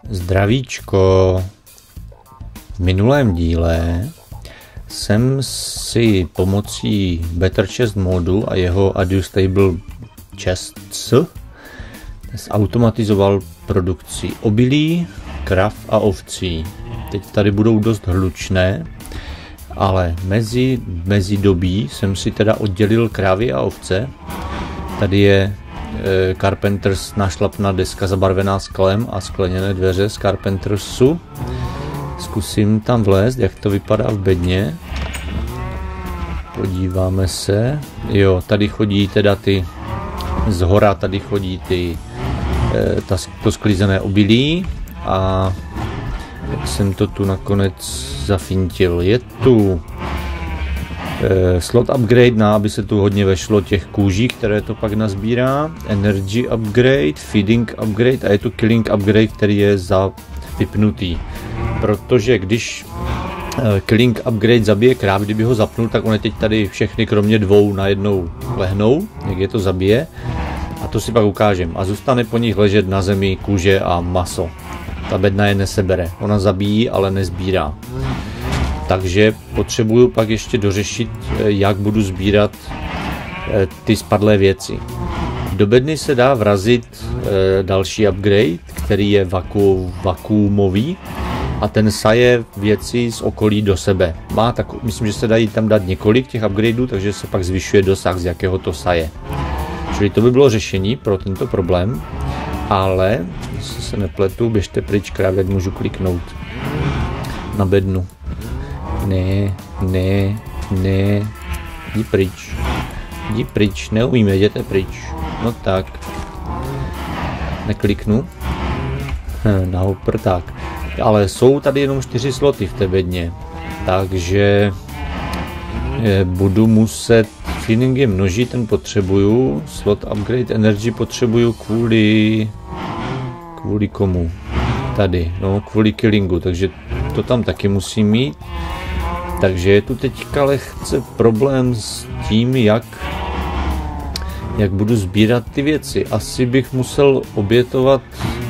Zdravíčko. V minulém díle jsem si pomocí BetterChest modu a jeho Adjustable Chests automatizoval produkci obilí, krav a ovcí. Teď tady budou dost hlučné, ale mezi dobí jsem si teda oddělil krávy a ovce. Tady je Carpenters nášlapná deska zabarvená sklem a skleněné dveře z Carpentersu. Zkusím tam vlézt, jak to vypadá v bedně. Podíváme se. Jo, tady chodí teda ty zhora, tady chodí to sklízené obilí a jak jsem to tu nakonec zafintil. Je tu slot upgrade, aby se tu hodně vešlo těch kůží, které to pak nazbírá. Energy upgrade, feeding upgrade a je tu killing upgrade, který je vypnutý. Protože když killing upgrade zabije kráv, kdyby ho zapnul, tak on teď tady všechny kromě dvou najednou lehnou, jak je to zabije. A to si pak ukážem. A zůstane po nich ležet na zemi kůže a maso. Ta bedna je nesebere. Ona zabíjí, ale nezbírá. Takže potřebuju pak ještě dořešit, jak budu sbírat ty spadlé věci. Do bedny se dá vrazit další upgrade, který je vakuumový a ten saje věci z okolí do sebe. Myslím, že se dají tam dát několik těch upgradeů, takže se pak zvyšuje dosah, z jakého to saje. Čili to by bylo řešení pro tento problém, ale jestli se nepletu, běžte pryč, krávě, můžu kliknout na bednu. Ne, jdi pryč, neumíme, jděte pryč. No tak, nekliknu, nahoupr, tak. Ale jsou tady jenom 4 sloty v té bedně, takže budu muset feedingy množit, ten potřebuju, slot upgrade energy potřebuju kvůli komu? Tady, no kvůli killingu, takže to tam taky musím mít. Takže je tu teďka lehce problém s tím, jak budu sbírat ty věci. Asi bych musel obětovat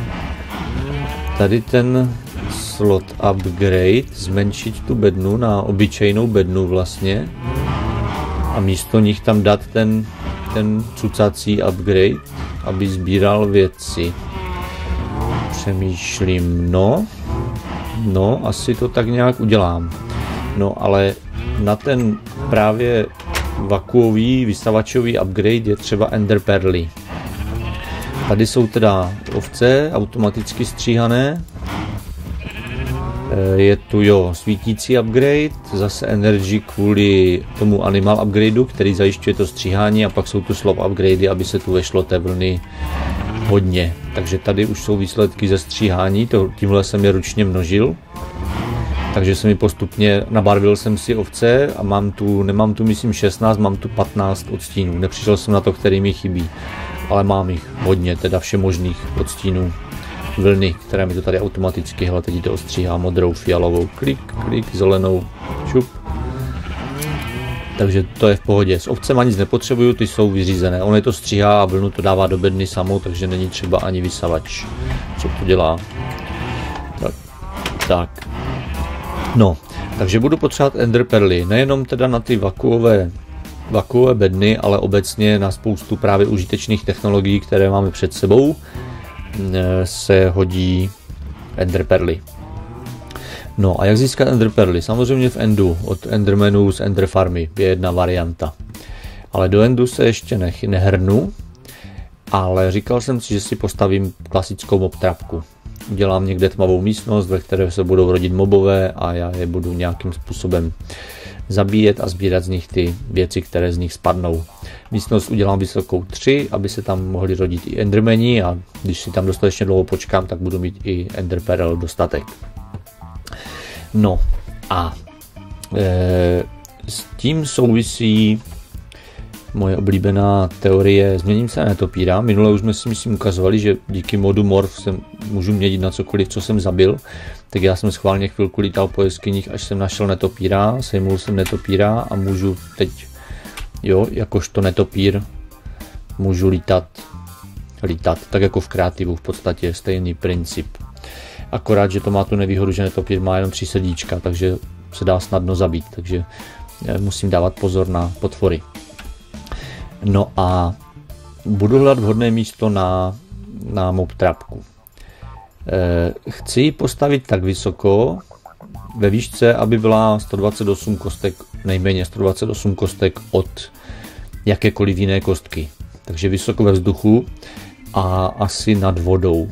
tady ten slot upgrade, zmenšit tu bednu na obyčejnou bednu vlastně a místo nich tam dát ten cucací upgrade, aby sbíral věci. Přemýšlím, no, asi to tak nějak udělám. No, ale na ten právě vakuový vystavačový upgrade je třeba Ender Perly. Tady jsou teda ovce automaticky stříhané. Je tu svítící upgrade, zase energy kvůli tomu animal upgradeu, který zajišťuje to stříhání, a pak jsou tu slop upgradey, aby se tu vešlo té vlny hodně. Takže tady už jsou výsledky ze stříhání, tímhle jsem je ručně množil. Takže jsem mi postupně, nabarvil jsem si ovce a nemám tu myslím 16, mám tu 15 odstínů. Nepřišel jsem na to, který mi chybí, ale mám jich hodně, teda všemožných odstínů vlny, které mi to tady automaticky, hele, teď to ostříhá modrou, fialovou, klik, zelenou, šup. Takže to je v pohodě. S ovcema nic nepotřebuju, ty jsou vyřízené. On je to stříhá a vlnu to dává do bedny samou, takže není třeba ani vysavač, co to dělá. Tak. No, takže budu potřebovat Ender Perly, nejenom teda na ty vakuové bedny, ale obecně na spoustu právě užitečných technologií, které máme před sebou, se hodí Ender Perly. No a jak získat Ender Perly? Samozřejmě v Endu, od Endermanů z Ender Farmy je jedna varianta. Ale do Endu se ještě nehrnu, ale říkal jsem si, že si postavím klasickou mob trapku. Udělám někde tmavou místnost, ve které se budou rodit mobové a já je budu nějakým způsobem zabíjet a sbírat z nich ty věci, které z nich spadnou. Místnost udělám vysokou 3, aby se tam mohli rodit i endermeni, a když si tam dostatečně dlouho počkám, tak budu mít i Ender Pearl dostatek. No a s tím souvisí moje oblíbená teorie změním se na netopíra. Minule už jsme si myslím ukazovali, že díky modu Morph se můžu měnit na cokoliv, co jsem zabil. Tak já jsem schválně chvilku lítal po jeskyních, až jsem našel netopíra, sejmul jsem netopíra a můžu teď, jakožto netopír, můžu lítat, tak jako v kreativu v podstatě stejný princip. Akorát, že to má tu nevýhodu, že netopír má jenom 3 srdíčka, takže se dá snadno zabít, takže musím dávat pozor na potvory. No a budu hledat vhodné místo na mob trapku. Chci ji postavit tak vysoko ve výšce, aby byla 128 kostek, nejméně 128 kostek od jakékoliv jiné kostky. Takže vysoko ve vzduchu a asi nad vodou.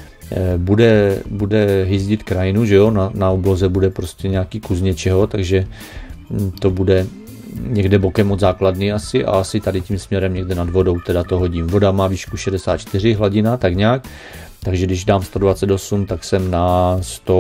Bude hyzdit krajinu, že jo, na obloze bude prostě nějaký kus něčeho, takže to bude někde bokem od základny asi a asi tady tím směrem někde nad vodou teda to hodím. Voda má výšku 64 hladina, tak nějak, takže když dám 128, tak jsem na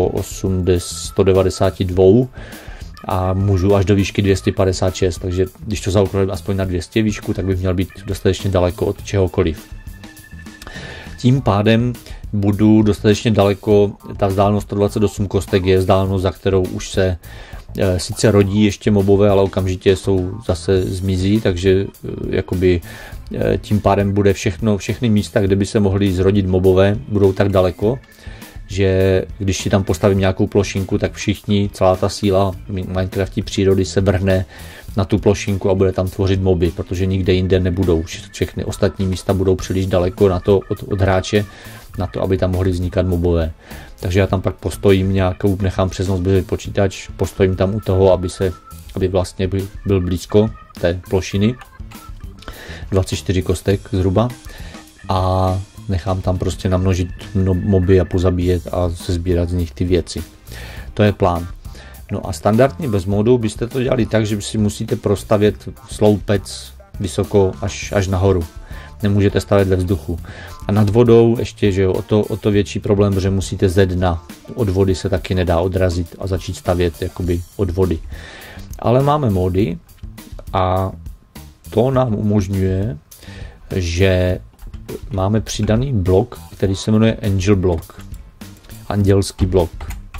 192 a můžu až do výšky 256, takže když to zaokrojím aspoň na 200 výšku, tak bych měl být dostatečně daleko od čehokoliv. Tím pádem budu dostatečně daleko, ta vzdálenost 128 kostek je vzdálenost, za kterou už se sice rodí ještě mobové, ale okamžitě zase zmizí, takže jakoby tím pádem bude všechny místa, kde by se mohly zrodit mobové, budou tak daleko, že když si tam postavím nějakou plošinku, tak celá ta síla Minecraftí přírody se vrhne na tu plošinku a bude tam tvořit moby, protože nikde jinde nebudou. Všechny ostatní místa budou příliš daleko na to od hráče, na to, aby tam mohly vznikat mobové. Takže já tam pak postojím nechám přes noc běžet počítač, postojím tam u toho, aby vlastně byl blízko té plošiny, 24 kostek zhruba, a nechám tam prostě namnožit moby a pozabíjet a sbírat z nich ty věci. To je plán. No a standardně bez modu byste to dělali tak, že si musíte prostavět sloupec vysoko až nahoru. Nemůžete stavět ve vzduchu. A nad vodou ještě, že jo, o to větší problém, protože musíte ze dna. Od vody se taky nedá odrazit a začít stavět jakoby od vody. Ale máme mody a to nám umožňuje, že máme přidaný blok, který se jmenuje Angel Block. Andělský blok.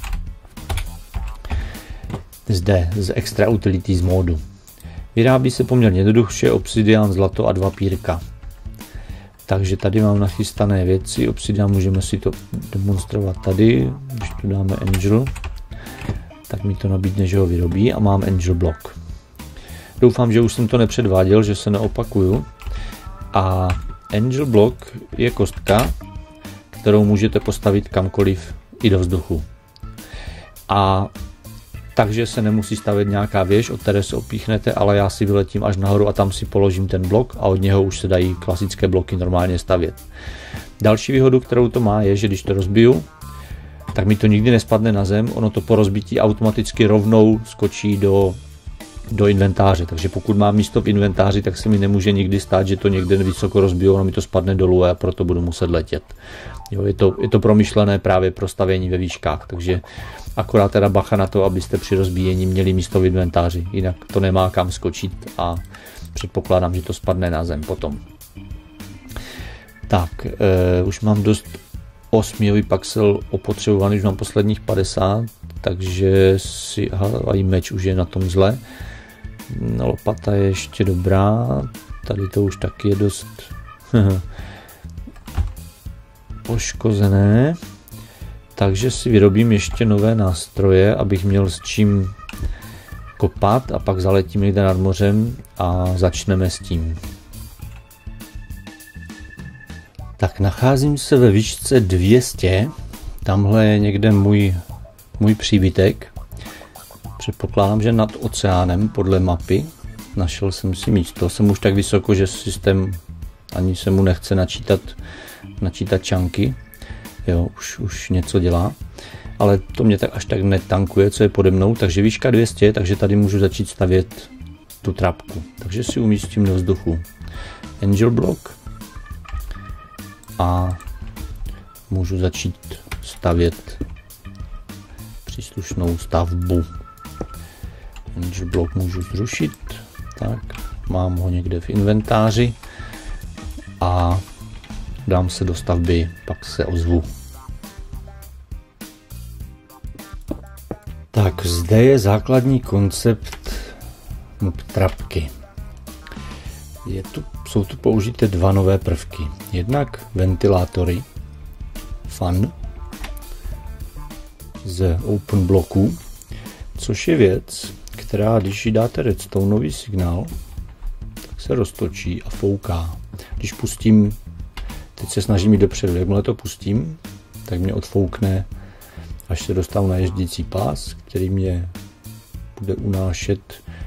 Zde z Extra Utilities módu. Vyrábí se poměrně jednoduše, obsidian, zlato a 2 pírka. Takže tady mám nachystané věci, obsidian, můžeme si to demonstrovat tady, když tu dáme Angel, tak mi to nabídne, že ho vyrobí a mám Angel Block. Doufám, že už jsem to nepředváděl, že se neopakuju. A Angel Block je kostka, kterou můžete postavit kamkoliv i do vzduchu. A takže se nemusí stavět nějaká věž, od které se opíchnete, ale já si vyletím až nahoru a tam si položím ten blok a od něho už se dají klasické bloky normálně stavět. Další výhodu, kterou to má, je, že když to rozbiju, tak mi to nikdy nespadne na zem, ono to po rozbití automaticky rovnou skočí do inventáře, takže pokud mám místo v inventáři, tak se mi nemůže nikdy stát, že to někde vysoko rozbiju, ono mi to spadne dolů a proto budu muset letět. Jo, je to promyšlené právě pro stavění ve výškách, takže akorát teda bacha na to, abyste při rozbíjení měli místo v inventáři, jinak to nemá kam skočit a předpokládám, že to spadne na zem potom. Tak, už mám dost 8 pixel opotřebovaný, už mám posledních 50, takže si, a i meč už je na tom zle. No, lopata je ještě dobrá, tady to už taky je dost poškozené, takže si vyrobím ještě nové nástroje, abych měl s čím kopat a pak zaletím někde nad mořem a začneme s tím. Tak nacházím se ve výšce 200, tamhle je někde můj příbytek. Předpokládám, že nad oceánem podle mapy. Našel jsem si místo, jsem už tak vysoko, že systém ani se mu nechce načítat čanky. Jo, už něco dělá, ale to mě tak až tak netankuje, co je pode mnou, takže výška 200, takže tady můžu začít stavět tu trapku. Takže si umístím do vzduchu Angel Block a můžu začít stavět příslušnou stavbu. Angel Block můžu zrušit, tak mám ho někde v inventáři a dám se do stavby, pak se ozvu. Tak zde je základní koncept mob trapky. Jsou tu použité 2 nové prvky. Jednak ventilátory, fan, z open bloku, což je věc, která, když jí dáte redstoneový signál, tak se roztočí a fouká. Když pustím, teď se snažím jít dopředu, jakmile to pustím, tak mě odfoukne, až se dostanu na jezdící pás, který mě bude unášet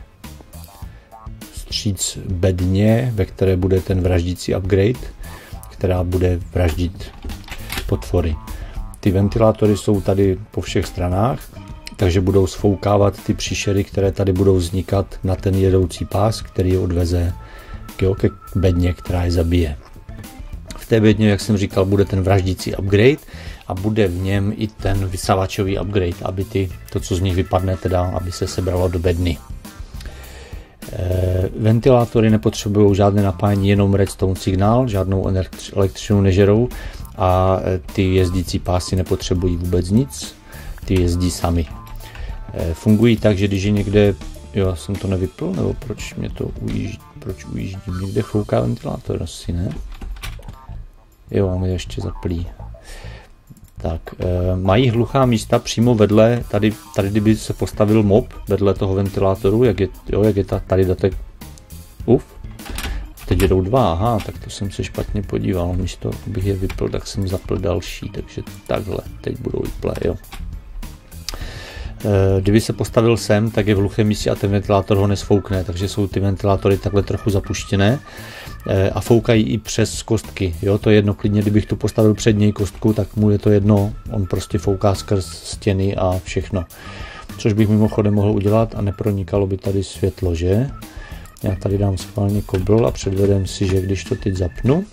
vstříc bedně, ve které bude ten vraždící upgrade, která bude vraždit potvory. Ty ventilátory jsou tady po všech stranách, takže budou sfoukávat ty příšery, které tady budou vznikat na ten jedoucí pás, který je odveze ke bedně, která je zabije. V té bedně, jak jsem říkal, bude ten vraždící upgrade a bude v něm i ten vysavačový upgrade, aby to, co z nich vypadne, teda, aby se sebralo do bedny. Ventilátory nepotřebují žádné napájení, jenom redstone signál, žádnou elektřinu nežerou a ty jezdící pásy nepotřebují vůbec nic, ty jezdí sami. Fungují tak, že když je někde, jo, jsem to nevypl, nebo proč mě to ujíždí, proč ujíždím, někde fouká ventilátor, asi ne? Jo, on je ještě zaplý. Tak, mají hluchá místa přímo vedle, tady kdyby se postavil mob vedle toho ventilátoru, jak je tady datek, teď jedou dva, aha, tak to jsem se špatně podíval, místo abych je vypl, tak jsem zapl další, takže takhle, teď budou vyplé, jo. Kdyby se postavil sem, tak je v hluchém místě a ten ventilátor ho nesfoukne, takže jsou ty ventilátory takhle trochu zapuštěné a foukají i přes kostky. Jo, to je jedno, klidně, kdybych tu postavil před něj kostku, tak mu je to jedno, on prostě fouká skrz stěny a všechno. Což bych mimochodem mohl udělat a nepronikalo by tady světlo, že? Já tady dám schválně kobl a předvedem si, že když to teď zapnu,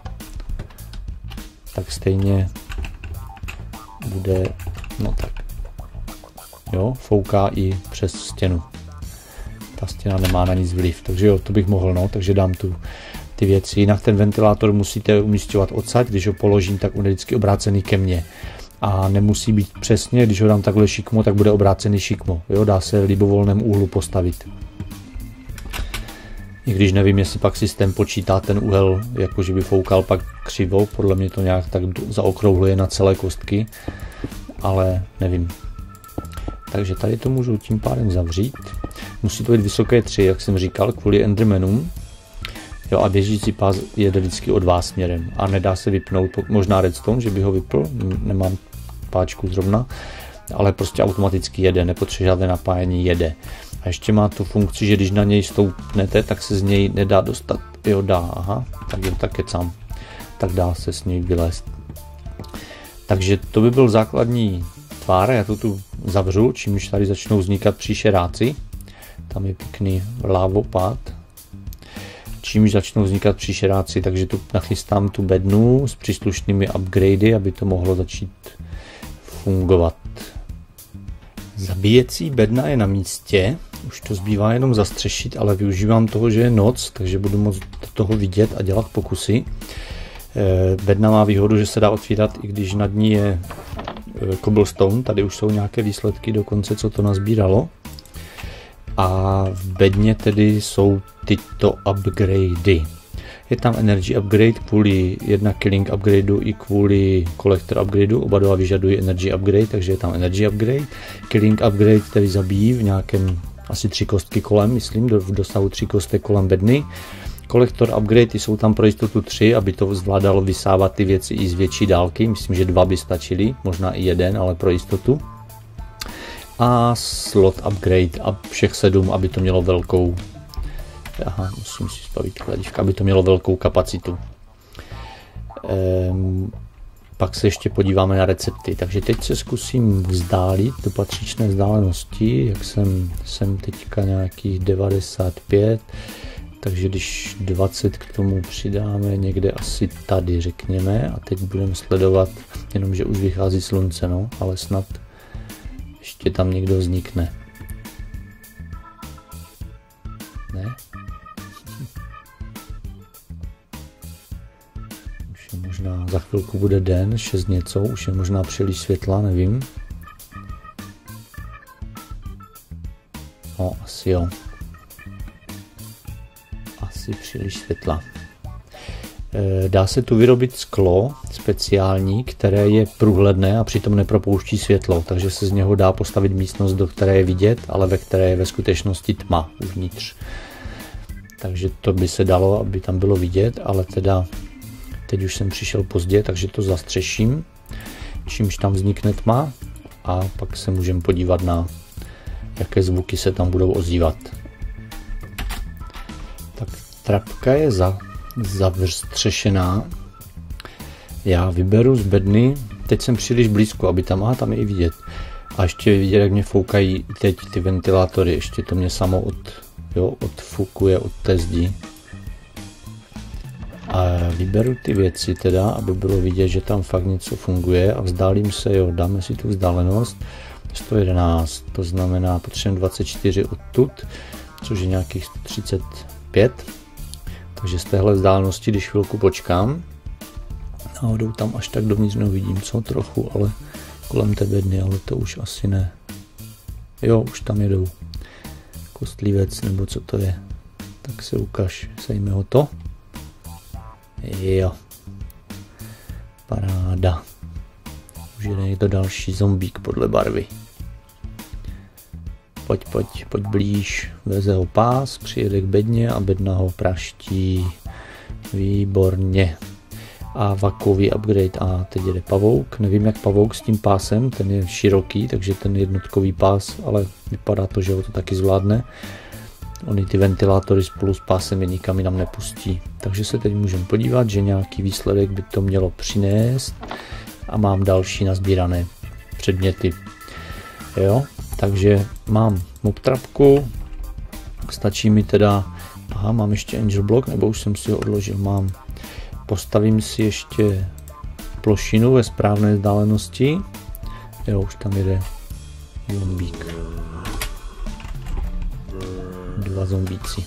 tak stejně bude, no tak. Jo, fouká i přes stěnu. Ta stěna nemá na nic vliv, takže jo, to bych mohl, no, takže dám tu ty věci. Jinak ten ventilátor musíte umísťovat odsaď, když ho položím, tak on je vždycky obrácený ke mně. A nemusí být přesně, když ho dám takhle šikmo, tak bude obrácený šikmo. Jo, dá se v libovolném úhlu postavit. I když nevím, jestli pak systém počítá ten úhel, jakože by foukal pak křivo, podle mě to nějak tak zaokrouhluje na celé kostky, ale nevím. Takže tady to můžu tím pádem zavřít. Musí to být vysoké 3, jak jsem říkal, kvůli endermanům. Jo, a běžící pás jede vždycky od vás směrem a nedá se vypnout, možná redstone, že by ho vypl, nemám páčku zrovna, ale prostě automaticky jede, nepotřebuje žádné napájení, jede. A ještě má tu funkci, že když na něj stoupnete, tak se z něj nedá dostat. Jo, dá, aha, tak jen tak kecám, tak dá se s něj vylézt. Takže to by byl základní tvar, já to tu zavřu, čímž tady začnou vznikat příšeráci. Tam je pěkný lávopád. Čímž začnou vznikat příšeráci, takže tu nachystám tu bednu s příslušnými upgradey, aby to mohlo začít fungovat. Zabíjecí bedna je na místě, už to zbývá jenom zastřešit, ale využívám toho, že je noc, takže budu moct do toho vidět a dělat pokusy. Bedna má výhodu, že se dá otvírat, i když nad ní je cobblestone, tady už jsou nějaké výsledky dokonce, co to nazbíralo. A v bedně tedy jsou tyto upgradey. Je tam energy upgrade kvůli jedna killing upgradeu i kvůli collector upgradeu, oba dva vyžadují energy upgrade, takže je tam energy upgrade. Killing upgrade, který zabíjí v nějakém asi 3 kostky kolem, myslím, v dosahu 3 kostek kolem bedny. Collector upgrade jsou tam pro jistotu 3, aby to zvládalo vysávat ty věci i z větší dálky, myslím, že 2 by stačily, možná i 1, ale pro jistotu. A slot upgrade a všech 7, aby to mělo velkou, aha, musím si spavit kladívka, aby to mělo velkou kapacitu. Pak se ještě podíváme na recepty, takže teď se zkusím vzdálit do patřičné vzdálenosti, jak jsem teďka nějakých 95, takže když 20 k tomu přidáme někde asi tady, řekněme, a teď budeme sledovat, jenomže už vychází slunce, no, ale snad ještě tam někdo vznikne. Ne? Už je možná, za chvilku bude den, 6 něco, už je možná příliš světla, nevím. No, asi jo. Asi příliš světla. Dá se tu vyrobit sklo speciální, které je průhledné a přitom nepropouští světlo, takže se z něho dá postavit místnost, do které je vidět, ale ve které je ve skutečnosti tma uvnitř. Takže to by se dalo, aby tam bylo vidět, ale teda teď už jsem přišel pozdě, takže to zastřeším, čímž tam vznikne tma a pak se můžeme podívat na jaké zvuky se tam budou ozývat. Tak trapka je zavstřešená. Já vyberu z bedny, teď jsem příliš blízko, aby tam je i vidět. A ještě vidět, jak mě foukají teď ty ventilátory, ještě to mě samo odfukuje od té zdi. A vyberu ty věci teda, aby bylo vidět, že tam fakt něco funguje a vzdálím se, dáme si tu vzdálenost 111, to znamená potřebujeme 24 odtud, což je nějakých 135. Takže z téhle vzdálenosti, když chvilku počkám, náhodou tam až tak dovnitř neuvidím, co trochu, ale kolem té bedny, ale to už asi ne. Jo, už tam jedou. Kostlivec, nebo co to je. Tak se ukaž, sejme ho to. Jo. Paráda. Už je někdo další zombík podle barvy. Pojď blíž. Veze ho pás, přijede k bedně a bedna ho praští. Výborně. A vakový upgrade. A teď jede pavouk. Nevím jak pavouk s tím pásem, ten je široký, takže ten jednotkový pás, ale vypadá to, že ho to taky zvládne. Ony ty ventilátory spolu s pásem je nikam jinam nepustí. Takže se teď můžeme podívat, že nějaký výsledek by to mělo přinést. A mám další nazbírané předměty. Jo, takže mám mob trapku. Stačí mi teda, mám ještě angel block, nebo už jsem si ho odložil, postavím si ještě plošinu ve správné vzdálenosti. Jo, už tam jede zombík. 2 zombíci.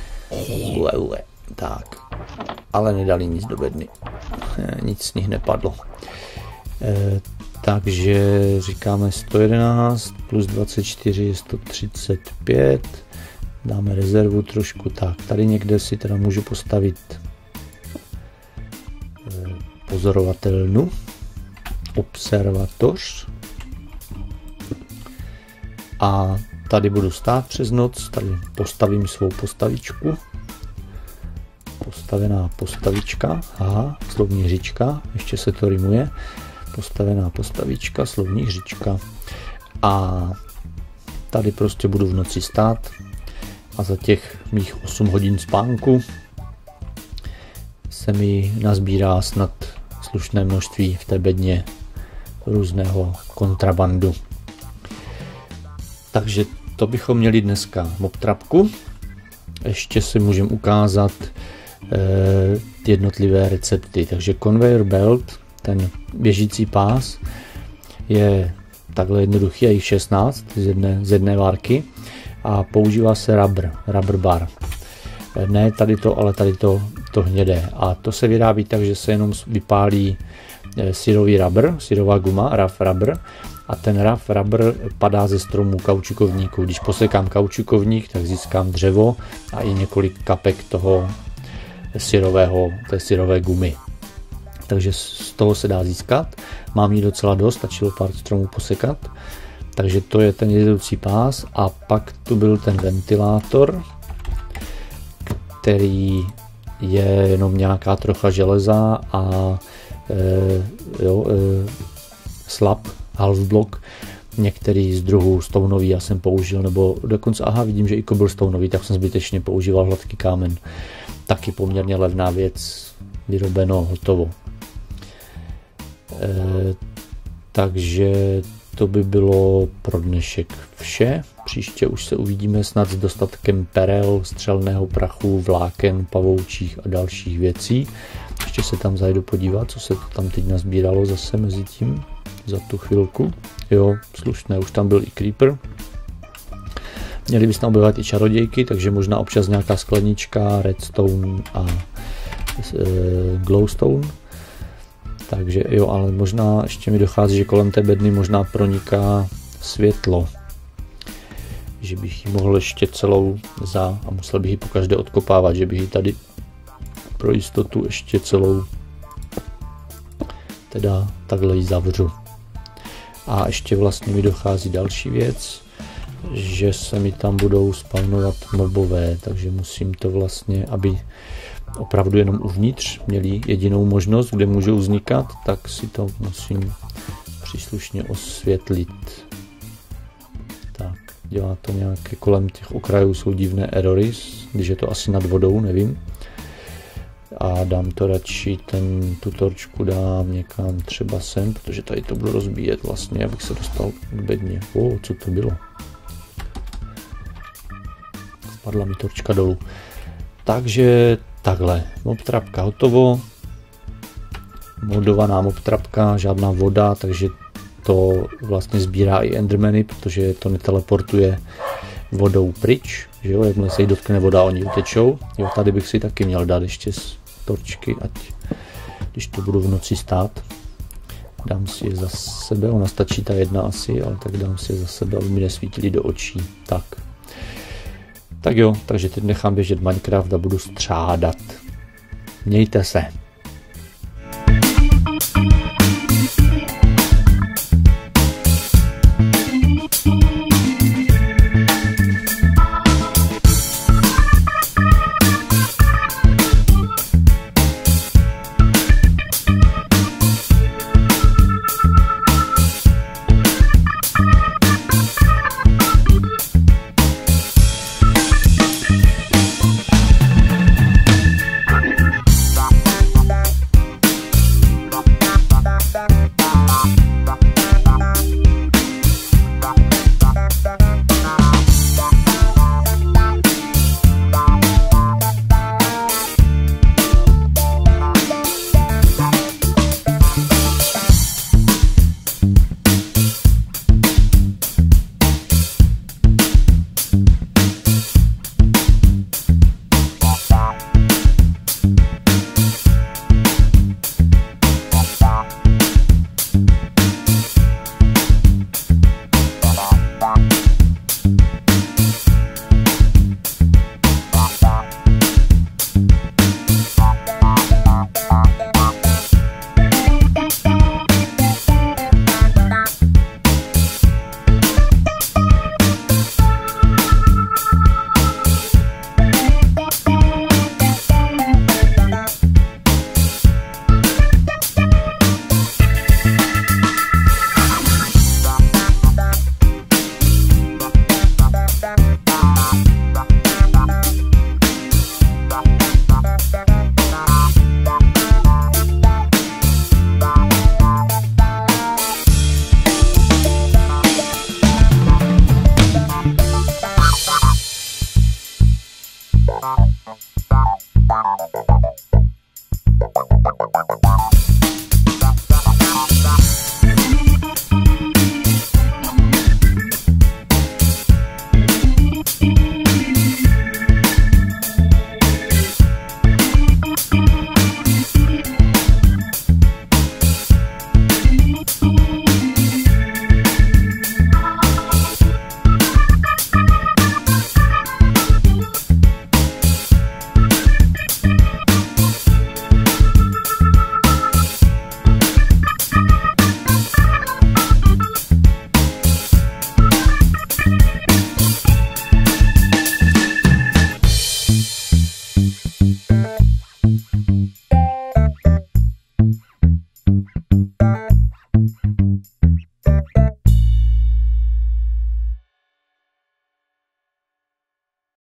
Tak, ale nedali nic do bedny. Nic z nich nepadlo. Takže říkáme 111 plus 24 je 135. Dáme rezervu trošku. Tak, tady někde si teda můžu postavit pozorovatelnu. Observatoř. A tady budu stát přes noc. Tady postavím svou postavičku. Postavená postavička. Aha, slovní hřička. Ještě se to rýmuje. Postavená postavička, slovní hřička. A tady prostě budu v noci stát a za těch mých 8 hodin spánku se mi nazbírá snad slušné množství v té bedně různého kontrabandu. Takže to bychom měli dneska mob trapku. Ještě si můžeme ukázat jednotlivé recepty. Takže conveyor belt, ten běžící pás, je takhle jednoduchý, a jich 16 z jedné várky a používá se rubber bar. Ne tady to, ale tady to hnědé. A to se vyrábí tak, že se jenom vypálí syrový rubber, syrová guma, rough rubber, a ten rough rubber padá ze stromů kaučukovníku. Když posekám kaučukovník, tak získám dřevo a i několik kapek toho té syrové gumy. Takže z toho se dá získat. Mám jí docela dost, stačilo pár stromů posekat. Takže to je ten jedoucí pás. A pak tu byl ten ventilátor, který je jenom nějaká trocha železa a slab, half block. Některý z druhů stoneový já jsem použil, nebo dokonce, vidím, že i cobblestoneový, tak jsem zbytečně používal hladký kámen. Taky poměrně levná věc, vyrobeno, hotovo. Takže to by bylo pro dnešek vše. Příště už se uvidíme snad s dostatkem perel, střelného prachu, vláken, pavoučích a dalších věcí. Ještě se tam zajdu podívat, co se tam teď nazbíralo zase mezi tím za tu chvilku. Jo, slušné, už tam byl i creeper. Měli by se tam objevovat i čarodějky, takže možná občas nějaká sklenička, redstone a glowstone. Takže jo, ale možná ještě mi dochází, že kolem té bedny možná proniká světlo. Že bych ji mohl ještě celou a musel bych ji pokaždé odkopávat, že bych ji tady pro jistotu ještě celou teda takhle ji zavřu. A ještě vlastně mi dochází další věc, že se mi tam budou spawnovat mobové, takže musím to vlastně, aby opravdu jenom uvnitř měli jedinou možnost, kde můžou vznikat, tak si to musím příslušně osvětlit. Tak, dělá to nějaké, kolem těch okrajů jsou divné erory, když je to asi nad vodou, nevím. A dám to radši, tu torčku dám někam třeba sem, protože tady to budu rozbíjet vlastně, abych se dostal k bedně. Co to bylo? Spadla mi torčka dolů. Takže takhle, mobtrapka hotovo. Modovaná mobtrapka, žádná voda, takže to vlastně sbírá i endermany, protože to neteleportuje vodou pryč, že jo, jakmile se jich dotkne voda, oni utečou. Jo, tady bych si taky měl dát ještě z torčky, ať když to budu v noci stát. Dám si je za sebe, ona stačí ta jedna asi, ale tak dám si je za sebe, aby mi nesvítili do očí. Tak jo, takže teď nechám běžet Minecraft a budu střádat. Mějte se.